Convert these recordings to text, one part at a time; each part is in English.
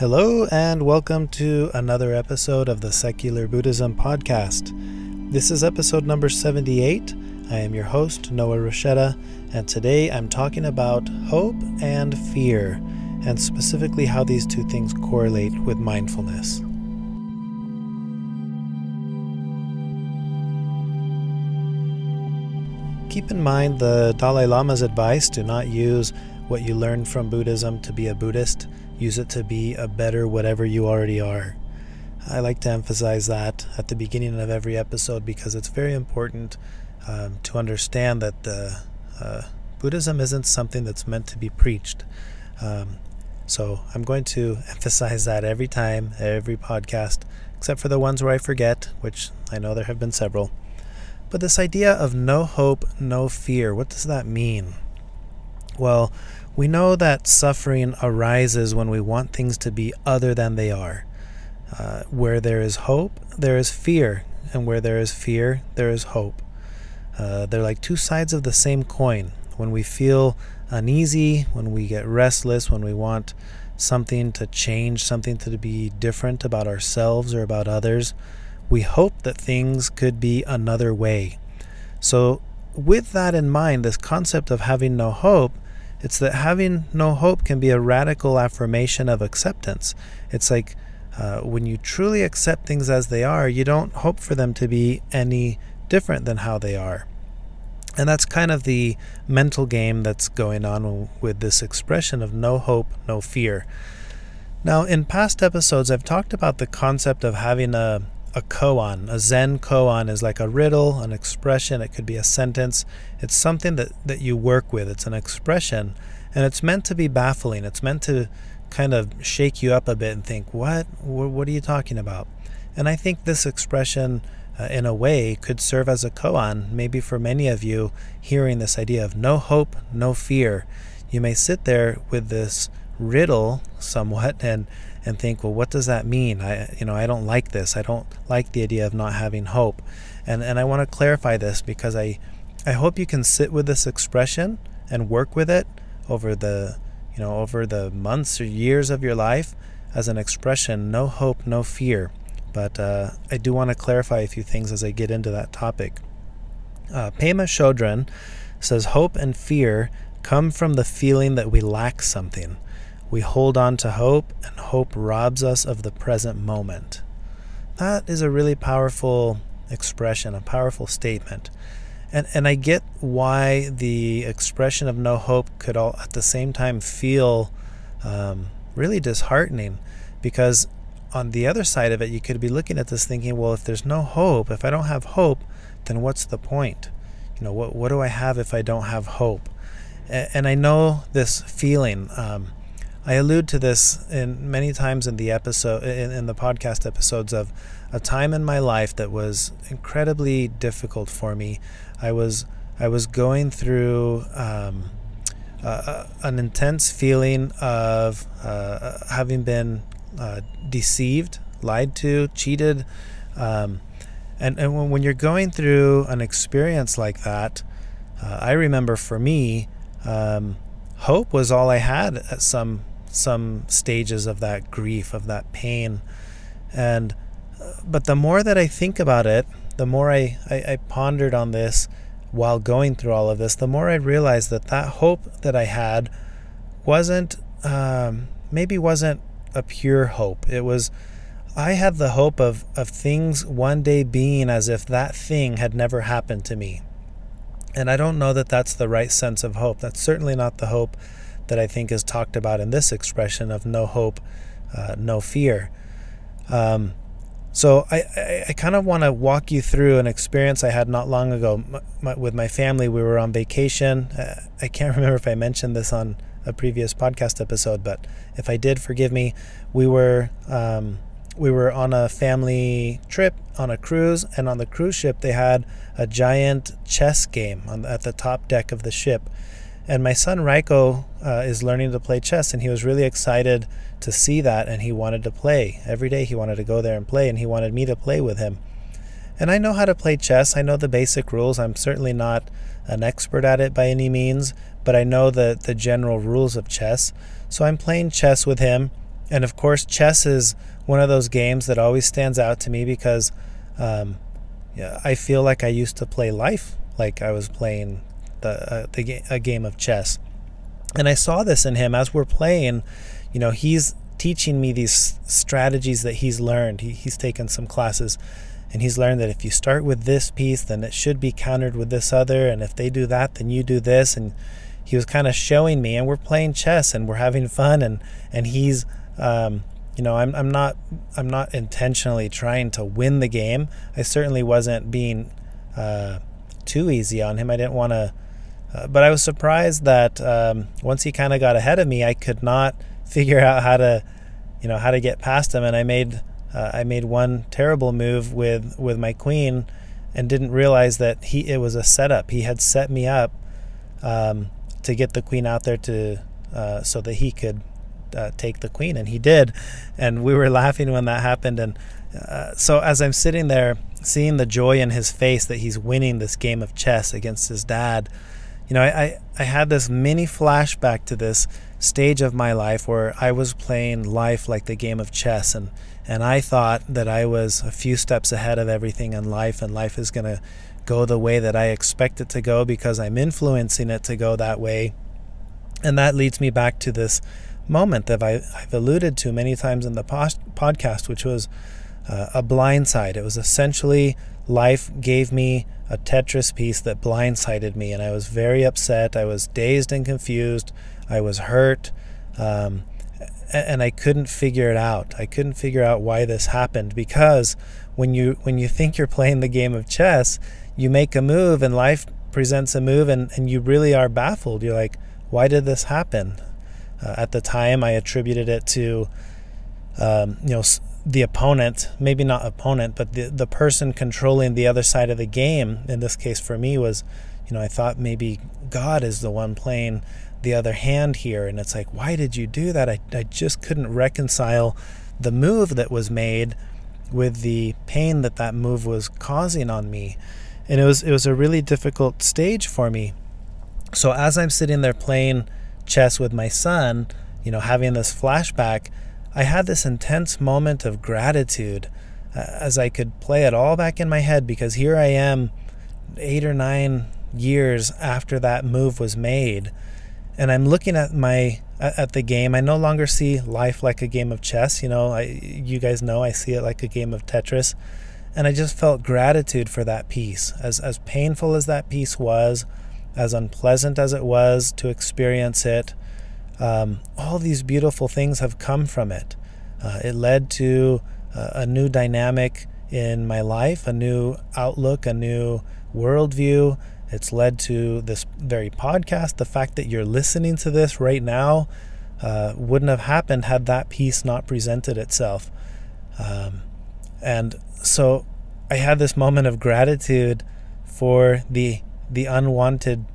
Hello and welcome to another episode of the Secular Buddhism Podcast. This is episode number 78. I am your host, Noah Rochetta, and today I'm talking about hope and fear, and specifically how these two things correlate with mindfulness. Keep in mind the Dalai Lama's advice: do not use what you learn from Buddhism to be a Buddhist. Use it to be a better whatever you already are. I like to emphasize that at the beginning of every episode because it's very important to understand that Buddhism isn't something that's meant to be preached. So I'm going to emphasize that every time, every podcast, except for the ones where I forget, which I know there have been several. But this idea of no hope, no fear, what does that mean? Well, we know that suffering arises when we want things to be other than they are. Where there is hope, there is fear. And where there is fear, there is hope. They're like two sides of the same coin. When we feel uneasy, when we get restless, when we want something to change, something to be different about ourselves or about others, we hope that things could be another way. So with that in mind, this concept of having no hope, it's that having no hope can be a radical affirmation of acceptance. It's like when you truly accept things as they are, you don't hope for them to be any different than how they are. And that's kind of the mental game that's going on with this expression of no hope, no fear. Now, in past episodes, I've talked about the concept of having a koan. A Zen koan is like a riddle, an expression. It could be a sentence. It's something that you work with. It's an expression, and it's meant to be baffling. It's meant to kind of shake you up a bit and think, what are you talking about? And I think this expression, in a way, could serve as a koan. Maybe for many of you, hearing this idea of no hope, no fear, you may sit there with this riddle somewhat and think, well, what does that mean? I don't like this. I don't like the idea of not having hope. And I want to clarify this because I hope you can sit with this expression and work with it over the months or years of your life as an expression, no hope, no fear. But I do want to clarify a few things as I get into that topic. Pema Chodron says hope and fear come from the feeling that we lack something. We hold on to hope, and hope robs us of the present moment. That is a really powerful expression, a powerful statement. And I get why the expression of no hope could all at the same time feel really disheartening, because on the other side of it, you could be looking at this thinking, well, if there's no hope, if I don't have hope, then what's the point? What do I have if I don't have hope? And I know this feeling. I allude to this in many times in the episode, in the podcast episodes, of a time in my life that was incredibly difficult for me. I was going through an intense feeling of having been deceived, lied to, cheated, and when you're going through an experience like that, I remember for me, hope was all I had at some stages of that grief, of that pain. But the more that I think about it, the more I pondered on this while going through all of this, the more I realized that hope that I had wasn't a pure hope. I had the hope of things one day being as if that thing had never happened to me. And I don't know that that's the right sense of hope. That's certainly not the hope that I think is talked about in this expression of no hope, no fear. So I kind of want to walk you through an experience I had not long ago with my family. We were on vacation. I can't remember if I mentioned this on a previous podcast episode, but if I did, forgive me. We were on a family trip on a cruise, and on the cruise ship they had a giant chess game at the top deck of the ship. And my son Raiko is learning to play chess, and he was really excited to see that, and he wanted to play. Every day he wanted to go there and play, and he wanted me to play with him. And I know how to play chess. I know the basic rules. I'm certainly not an expert at it by any means, but I know the general rules of chess. So I'm playing chess with him, And of course, chess is one of those games that always stands out to me because yeah, I feel like I used to play life like I was playing a game of chess. And I saw this in him as we're playing. He's teaching me these strategies that he's learned. He's taken some classes, and he's learned that if you start with this piece, then it should be countered with this other, and if they do that, then you do this. And he was kind of showing me, and we're playing chess and we're having fun, and he's I'm not intentionally trying to win the game. I certainly wasn't being too easy on him. I didn't want to but I was surprised that once he kind of got ahead of me, I could not figure out how to get past him, and I made one terrible move with my queen, and didn't realize that it was a setup. He had set me up to get the queen out there so that he could take the queen, and he did, and we were laughing when that happened. And so as I'm sitting there seeing the joy in his face that he's winning this game of chess against his dad, I had this mini flashback to this stage of my life where I was playing life like the game of chess, and I thought that I was a few steps ahead of everything in life, and life is going to go the way that I expect it to go because I'm influencing it to go that way. And that leads me back to this moment that I've alluded to many times in the podcast, which was a blindside. It was essentially life gave me a Tetris piece that blindsided me, and I was very upset. I was dazed and confused. I was hurt, and I couldn't figure it out. I couldn't figure out why this happened, because when you think you're playing the game of chess, you make a move and life presents a move, and you really are baffled. You're like, why did this happen? At the time, I attributed it to the opponent, maybe not opponent, but the person controlling the other side of the game. In this case for me was, I thought maybe God is the one playing the other hand here. And it's like, why did you do that? I just couldn't reconcile the move that was made with the pain that move was causing on me. And it was a really difficult stage for me. So as I'm sitting there playing chess with my son, having this flashback, I had this intense moment of gratitude as I could play it all back in my head, because here I am 8 or 9 years after that move was made, and I'm looking at the game. I no longer see life like a game of chess. You guys know I see it like a game of Tetris, and I just felt gratitude for that piece. As painful as that piece was, as unpleasant as it was to experience it, all these beautiful things have come from it. It led to a new dynamic in my life, a new outlook, a new worldview. It's led to this very podcast. The fact that you're listening to this right now wouldn't have happened had that piece not presented itself. And so I had this moment of gratitude for the unwanted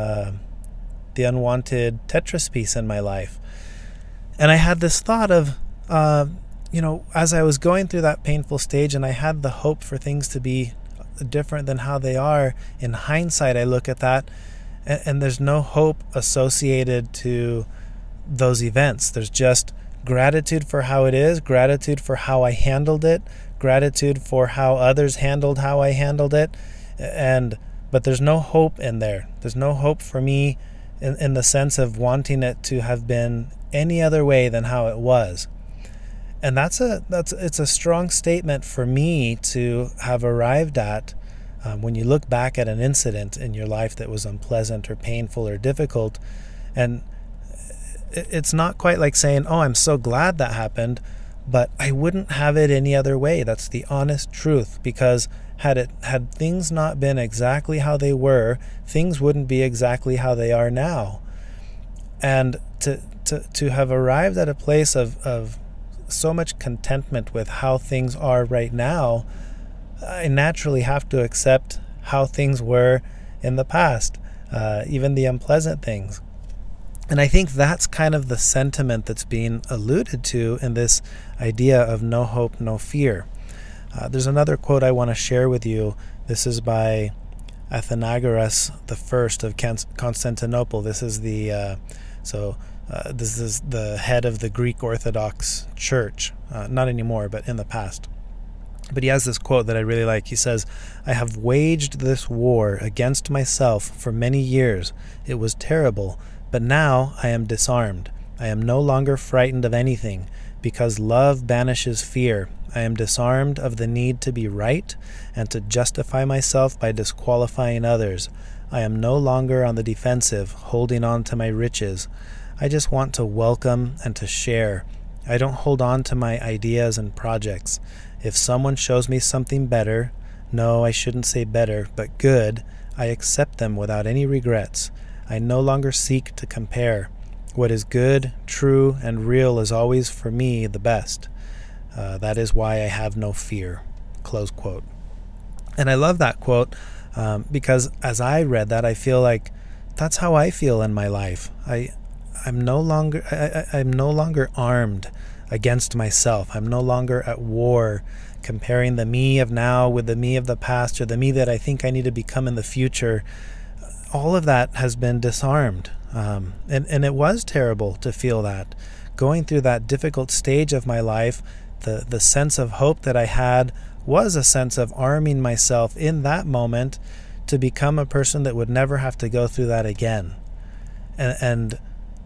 Tetris piece in my life. And I had this thought of, as I was going through that painful stage, and I had the hope for things to be different than how they are. In hindsight, I look at that, and there's no hope associated to those events. There's just gratitude for how it is, gratitude for how I handled it, gratitude for how others handled how I handled it, but there's no hope in there. There's no hope for me in the sense of wanting it to have been any other way than how it was. And it's a strong statement for me to have arrived at when you look back at an incident in your life that was unpleasant or painful or difficult. And it's not quite like saying, oh, I'm so glad that happened, but I wouldn't have it any other way. That's the honest truth, because had things not been exactly how they were, things wouldn't be exactly how they are now. And to have arrived at a place of so much contentment with how things are right now, I naturally have to accept how things were in the past, even the unpleasant things. And I think that's kind of the sentiment that's being alluded to in this idea of no hope, no fear. There's another quote I want to share with you. This is by Athenagoras I of Constantinople. This is This is the head of the Greek Orthodox Church, not anymore, but in the past. But he has this quote that I really like. He says, "I have waged this war against myself for many years. It was terrible, but now I am disarmed. I am no longer frightened of anything, because love banishes fear. I am disarmed of the need to be right and to justify myself by disqualifying others. I am no longer on the defensive, holding on to my riches. I just want to welcome and to share. I don't hold on to my ideas and projects. If someone shows me something better, no, I shouldn't say better, but good, I accept them without any regrets. I no longer seek to compare. What is good, true, and real is always for me the best. That is why I have no fear." Close quote. And I love that quote because as I read that, I feel like that's how I feel in my life. I'm no longer armed against myself. I'm no longer at war comparing the me of now with the me of the past, or the me that I think I need to become in the future. All of that has been disarmed. And it was terrible to feel that. Going through that difficult stage of my life, the sense of hope that I had was a sense of arming myself in that moment to become a person that would never have to go through that again. And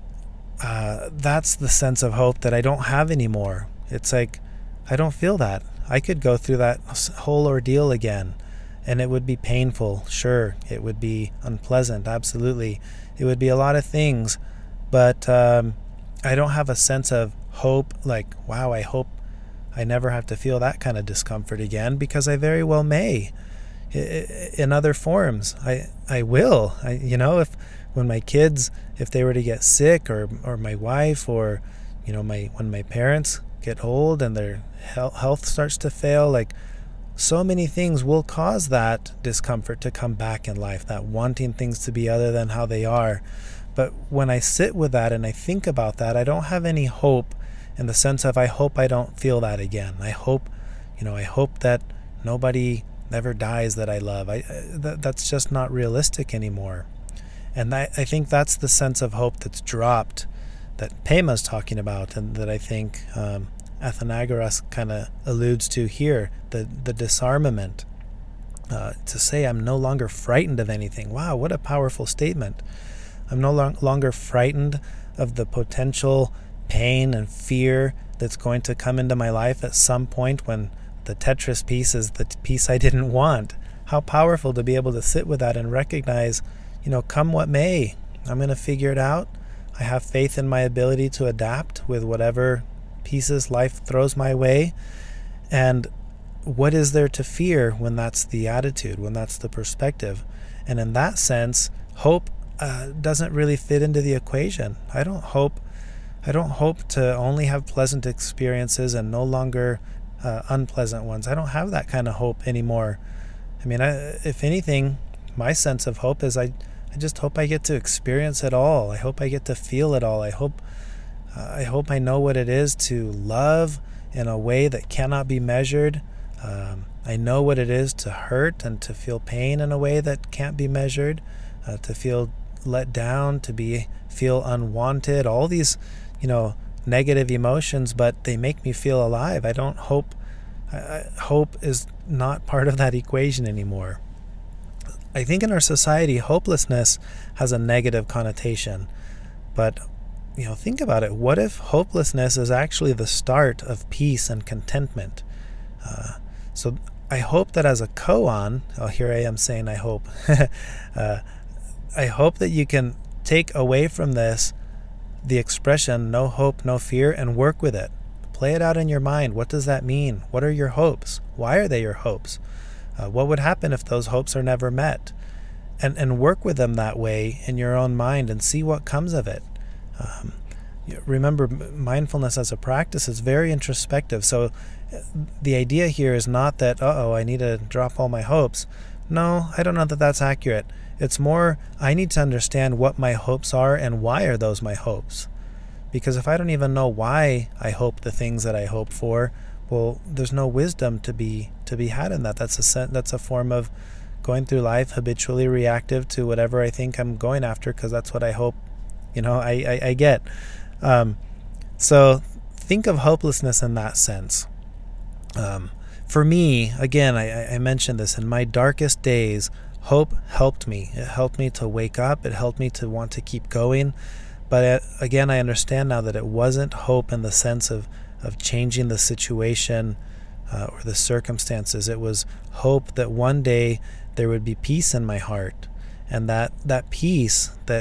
that's the sense of hope that I don't have anymore. It's like, I don't feel that. I could go through that whole ordeal again, and it would be painful. Sure, it would be unpleasant. Absolutely. It would be a lot of things, but I don't have a sense of hope, like, wow, I hope I never have to feel that kind of discomfort again, because I very well may. In other forms, I will. When my kids, if they were to get sick, or my wife, or when my parents get old and their health starts to fail, like, so many things will cause that discomfort to come back in life, that wanting things to be other than how they are. But when I sit with that and I think about that, I don't have any hope in the sense of, I hope I don't feel that again. I hope that nobody ever dies that I love. That's just not realistic anymore. And I think that's the sense of hope that's dropped, that Pema's talking about, and that I think Athenagoras kind of alludes to here, the disarmament. To say I'm no longer frightened of anything. Wow, what a powerful statement. I'm no longer frightened of the potential pain and fear that's going to come into my life at some point when the Tetris piece is the piece I didn't want. How powerful to be able to sit with that and recognize, come what may, I'm going to figure it out. I have faith in my ability to adapt with whatever pieces life throws my way. And what is there to fear when that's the attitude, when that's the perspective? And in that sense, hope doesn't really fit into the equation. I don't hope to only have pleasant experiences and no longer unpleasant ones. I don't have that kind of hope anymore. I mean, if anything, my sense of hope is I just hope I get to experience it all. I hope I get to feel it all. I hope I know what it is to love in a way that cannot be measured. I know what it is to hurt and to feel pain in a way that can't be measured, to feel let down, to feel unwanted, all these, negative emotions, but they make me feel alive. I don't hope, hope is not part of that equation anymore. I think in our society, hopelessness has a negative connotation, but think about it. What if hopelessness is actually the start of peace and contentment? So I hope that as a koan, here I am saying I hope, I hope that you can take away from this the expression, no hope, no fear, and work with it. Play it out in your mind. What does that mean? What are your hopes? Why are they your hopes? What would happen if those hopes are never met? And work with them that way in your own mind and see what comes of it. Remember, mindfulness as a practice is very introspective. So the idea here is not that, I need to drop all my hopes. No, I don't know that that's accurate. It's more, I need to understand what my hopes are and why are those my hopes. Because if I don't even know why I hope the things that I hope for, well, there's no wisdom to be had in that. That's a form of going through life habitually reactive to whatever I think I'm going after, because that's what I hope, I get. So think of hopelessness in that sense. For me, again, I mentioned this, in my darkest days, hope helped me. It helped me to wake up. It helped me to want to keep going. But again, I understand now that it wasn't hope in the sense of changing the situation or the circumstances. It was hope that one day there would be peace in my heart. And that peace that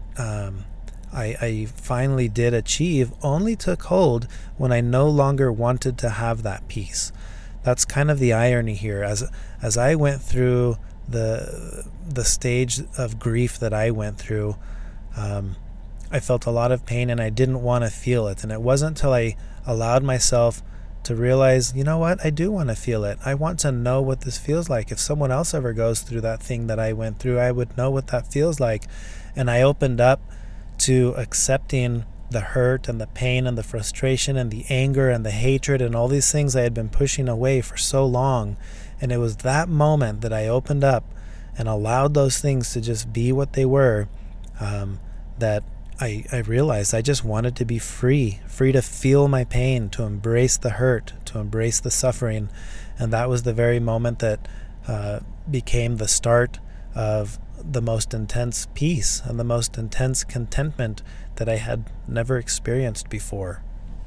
I finally did achieve only took hold when I no longer wanted to have that peace. That's kind of the irony here. As I went through the stage of grief that I went through, I felt a lot of pain and I didn't want to feel it. And it wasn't until I allowed myself to realize, you know what, I do want to feel it. I want to know what this feels like. If someone else ever goes through that thing that I went through, I would know what that feels like. And I opened up to accepting the hurt and the pain and the frustration and the anger and the hatred and all these things I had been pushing away for so long. And it was that moment that I opened up and allowed those things to just be what they were, that I realized I just wanted to be free to feel my pain, to embrace the hurt, to embrace the suffering. And that was the very moment that became the start of the most intense peace and the most intense contentment that I had never experienced before.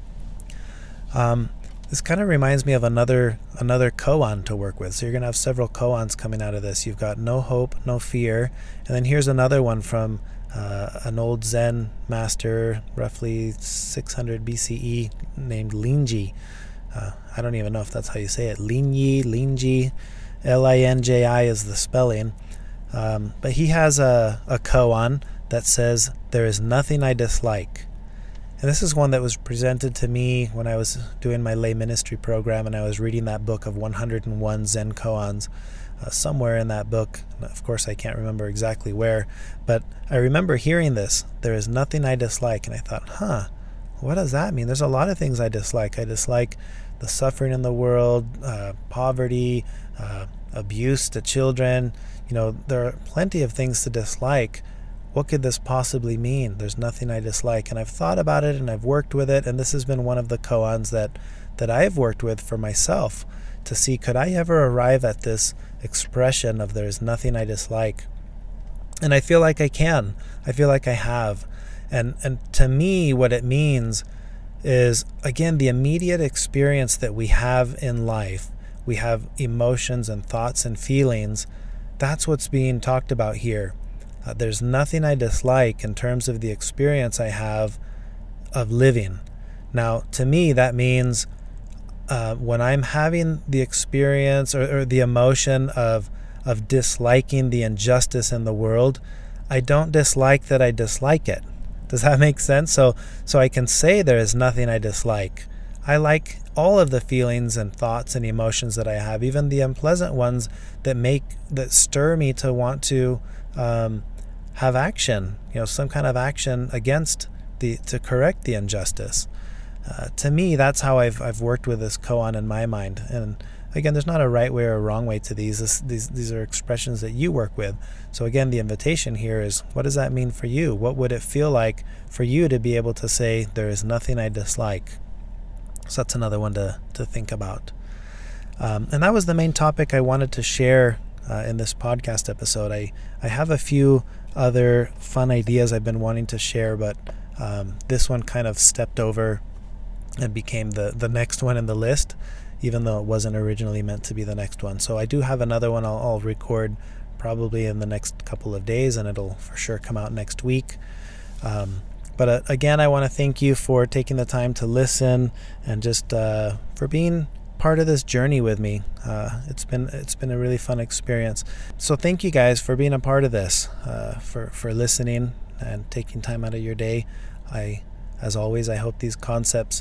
This kind of reminds me of another koan to work with. So you're going to have several koans coming out of this. You've got no hope, no fear. And then here's another one from an old Zen master, roughly 600 BCE, named Linji. I don't even know if that's how you say it. Linji, Linji is the spelling. But he has a koan that says, "There is nothing I dislike." And this is one that was presented to me when I was doing my lay ministry program, and I was reading that book of 101 Zen koans. Somewhere in that book, of course I can't remember exactly where, but I remember hearing this, "There is nothing I dislike." And I thought, what does that mean? There's a lot of things I dislike. I dislike the suffering in the world, poverty, abuse to children. There are plenty of things to dislike. What could this possibly mean? There's nothing I dislike. And I've thought about it and I've worked with it, and this has been one of the koans that I've worked with for myself, to see, could I ever arrive at this expression of there's nothing I dislike? And I feel like I can. I feel like I have. And to me, what it means is, again, the immediate experience that we have in life. We have emotions and thoughts and feelings. That's what's being talked about here. There's nothing I dislike in terms of the experience I have of living. Now, to me, that means when I'm having the experience or the emotion of disliking the injustice in the world, I don't dislike that I dislike it. Does that make sense? So I can say there is nothing I dislike. I like all of the feelings and thoughts and emotions that I have, even the unpleasant ones that stir me to want to have action, some kind of action to correct the injustice. To me, that's how I've worked with this koan in my mind. And again, there's not a right way or a wrong way to these. These are expressions that you work with. So again, the invitation here is, what does that mean for you? What would it feel like for you to be able to say, there is nothing I dislike? So that's another one to think about. And that was the main topic I wanted to share in this podcast episode. I have a few other fun ideas I've been wanting to share, but this one kind of stepped over and became the next one in the list, even though it wasn't originally meant to be the next one. So I do have another one I'll record probably in the next couple of days, and it'll for sure come out next week. But again, I want to thank you for taking the time to listen and just for being part of this journey with me. It's been a really fun experience. So thank you guys for being a part of this, for listening and taking time out of your day. As always, I hope these concepts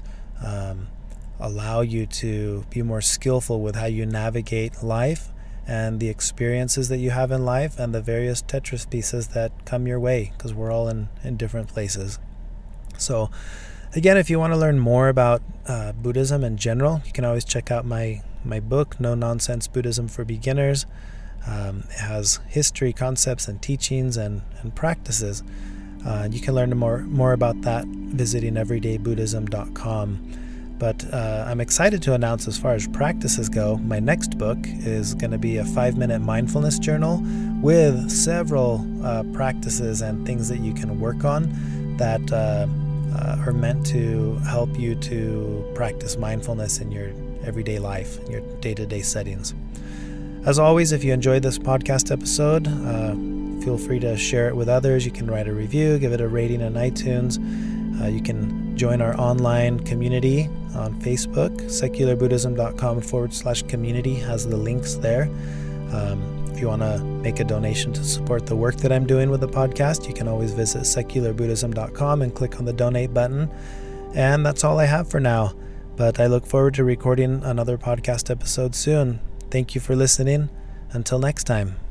allow you to be more skillful with how you navigate life and the experiences that you have in life and the various Tetris pieces that come your way, because we're all in different places. So again, if you want to learn more about Buddhism in general, you can always check out my book, No Nonsense Buddhism for Beginners. It has history, concepts, and teachings and practices. You can learn more about that visiting everydaybuddhism.com. But I'm excited to announce, as far as practices go, my next book is going to be a 5-minute mindfulness journal with several practices and things that you can work on that are meant to help you to practice mindfulness in your everyday life, in your day-to-day settings. As always, if you enjoyed this podcast episode, feel free to share it with others. You can write a review, give it a rating on iTunes. You can join our online community on Facebook. secularbuddhism.com/community has the links there. If you want to make a donation to support the work that I'm doing with the podcast, you can always visit secularbuddhism.com and click on the donate button. And that's all I have for now. But I look forward to recording another podcast episode soon. Thank you for listening. Until next time.